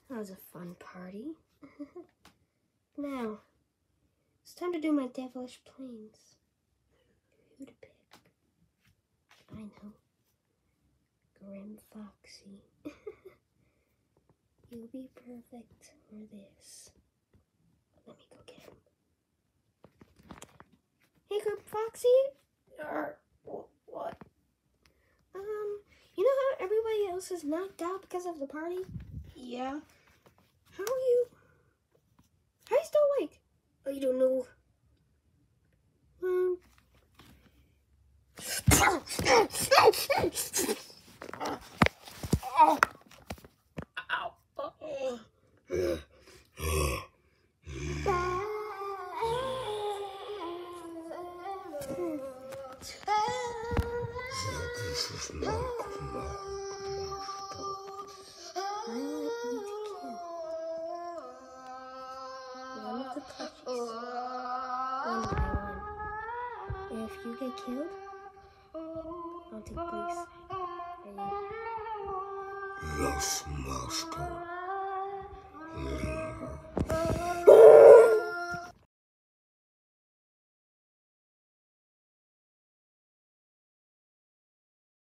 That was a fun party. Now, it's time to do my devilish plans. Who to pick? I know. Grim Foxy. You'll be perfect for this. Let me go get him. Hey, Grim Foxy. What? You know how everybody else is knocked out because of the party? Yeah. How are you? How are you still awake? Oh, you don't know. This is not One of the plushies. One by one. And if you get killed, I'll take police. Los Monsters.